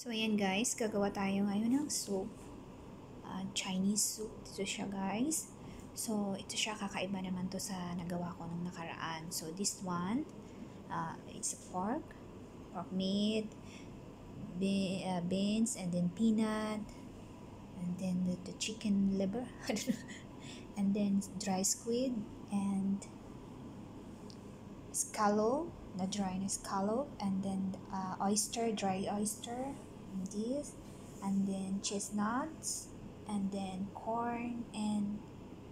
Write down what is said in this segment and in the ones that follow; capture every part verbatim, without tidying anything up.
So, ayan guys, gagawa tayo ngayon ng soup. Uh, Chinese soup. Ito siya guys. So, ito siya, kakaiba naman to sa nagawa ko nung nakaraan. So, this one, uh, it's a pork, pork meat, be uh, beans, and then peanut, and then the, the chicken liver, and then dry squid, and scallop, na dry na scallop, and then uh, oyster, dry oyster, and this, and then chestnuts, and then corn, and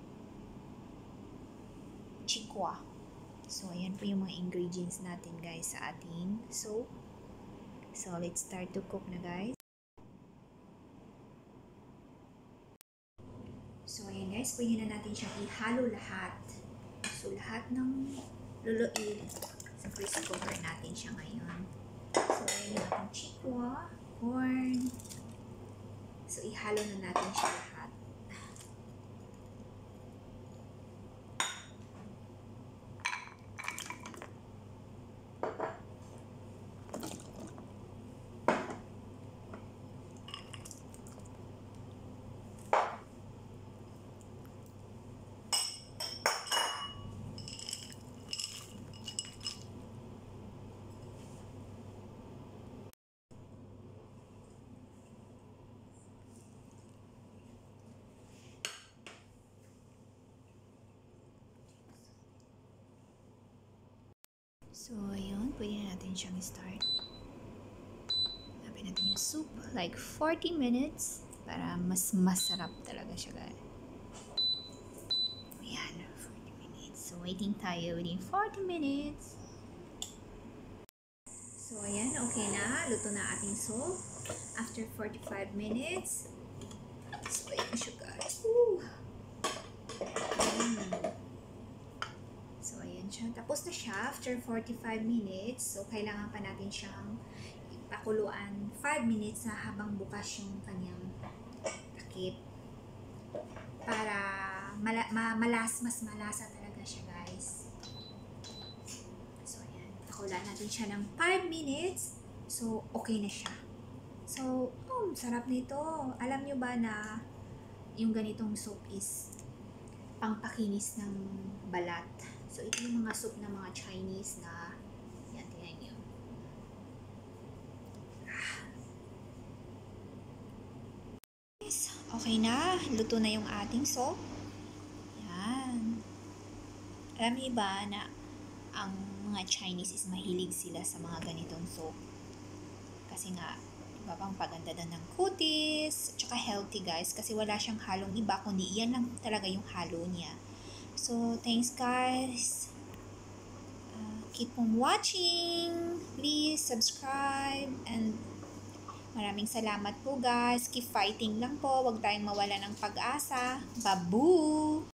chikwa. So, ayan po yung mga ingredients natin guys sa ating soup. So, let's start to cook na guys. So, ayan guys, pwede na natin siyang ihalo lahat. So, lahat ng luluin sa pressure cooker natin siya ngayon. So, ayan yung ating chikwa, corn. So, ihalo na natin siya lahat. So, ayun, pwede na natin siyang start. Lapin natin yung soup, like forty minutes, para mas masarap talaga siya, guys. Ayan, forty minutes. So, waiting tayo within forty minutes. So, ayan, okay na. Luto na ating soup. After forty-five minutes. So, ayan siya, guys. Woo! Mm. So, ayan siya. Tapos na siya after forty-five minutes. So, kailangan pa natin siyang ipakuluan five minutes na habang bukas yung kanyang takip. Para mala ma malas, mas malasa talaga siya, guys. So, ayan. Pakulaan natin siya ng five minutes. So, okay na siya. So, oh, sarap nito. Alam nyo ba na yung ganitong soup is pangpakinis ng balat. So, ito yung mga soup ng mga Chinese na, yan, tingnan nyo. Okay na. Luto na yung ating soup. Yan. Alam niyo ba na ang mga Chinese is mahilig sila sa mga ganitong soup? Kasi nga, diba, pang paganda na ng kutis, tsaka healthy guys, kasi wala siyang halong iba, kundi yan lang talaga yung halo niya. So, thanks guys. Uh, keep on watching. Please subscribe. And maraming salamat po guys. Keep fighting lang po. Huwag tayong mawala ng pag-asa. Babu!